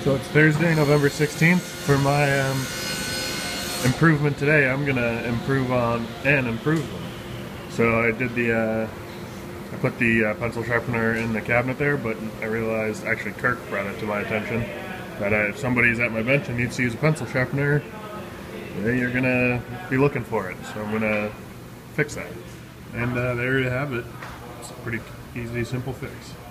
So it's Thursday, November 16th. For my improvement today, I'm gonna improve on an improvement. So I did I put the pencil sharpener in the cabinet there, but I realized, actually Kirk brought it to my attention, that if somebody's at my bench and needs to use a pencil sharpener, you're gonna be looking for it. So I'm gonna fix that. And there you have it. It's a pretty easy, simple fix.